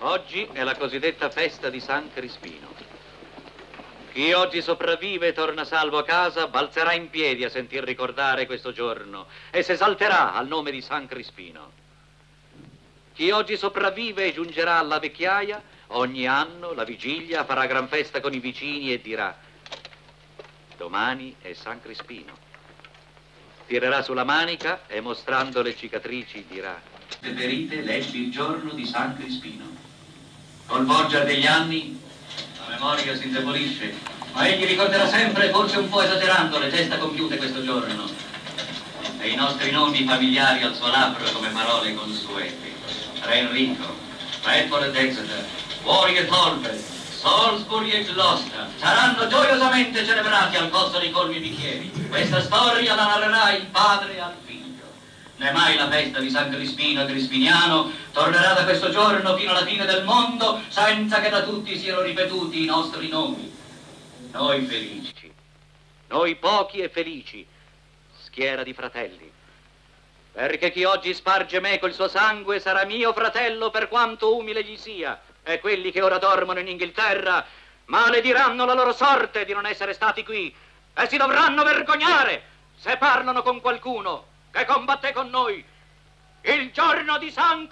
Oggi è la cosiddetta festa di San Crispino. Chi oggi sopravvive e torna salvo a casa balzerà in piedi a sentir ricordare questo giorno e s'esalterà al nome di San Crispino. Chi oggi sopravvive e giungerà alla vecchiaia, ogni anno, la vigilia, farà gran festa con i vicini e dirà: domani è San Crispino. Tirerà sulla manica e mostrando le cicatrici dirà: le ferite leggi il giorno di San Crispino. Col volgere degli anni la memoria si indebolisce, ma egli ricorderà sempre, forse un po' esagerando, le gesta compiute questo giorno e i nostri nomi familiari al suo labbro come parole consuete. Re Enrico, Bedford ed Exeter, Warwick e Talbot, Salisbury e Gloucester saranno gioiosamente celebrati al posto dei colmi bicchieri. Questa storia la narrerà il padre al figlio. Né mai la festa di San Crispino e Crispiniano tornerà da questo giorno fino alla fine del mondo senza che da tutti siano ripetuti i nostri nomi. Noi felici, noi pochi e felici, schiera di fratelli, perché chi oggi sparge meco il suo sangue sarà mio fratello per quanto umile gli sia, e quelli che ora dormono in Inghilterra malediranno la loro sorte di non essere stati qui e si dovranno vergognare se parlano con qualcuno che combatté con noi il giorno di San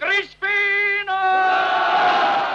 Crispino!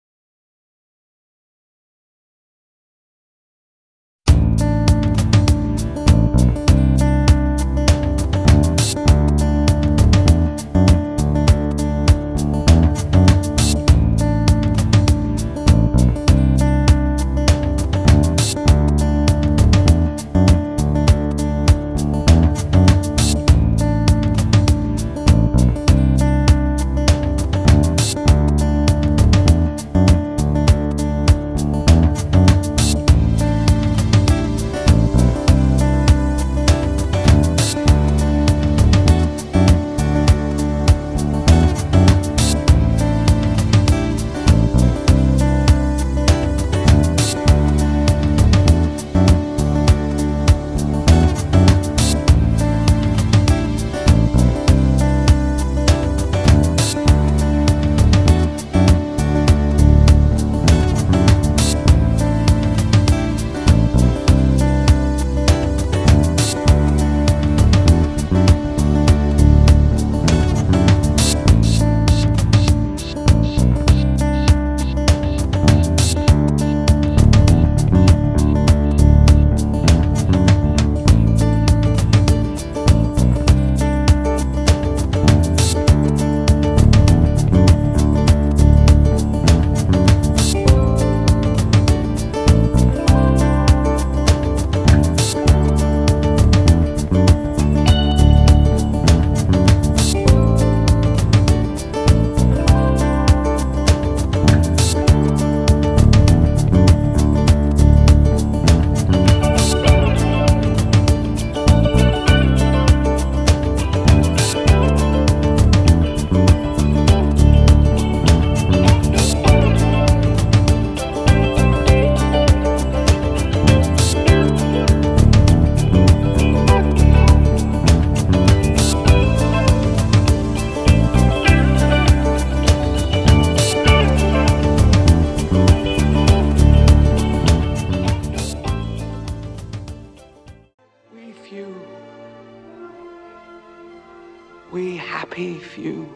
We happy few,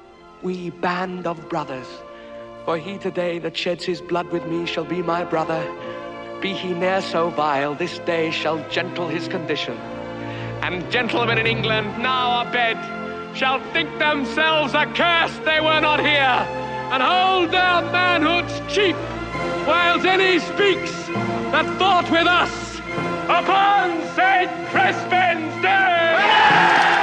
we band of brothers, for he today that sheds his blood with me shall be my brother. Be he ne'er so vile, this day shall gentle his condition. And gentlemen in England now abed shall think themselves accursed they were not here, and hold their manhoods cheap, whiles any speaks that thought with us upon St. Crispin's Day!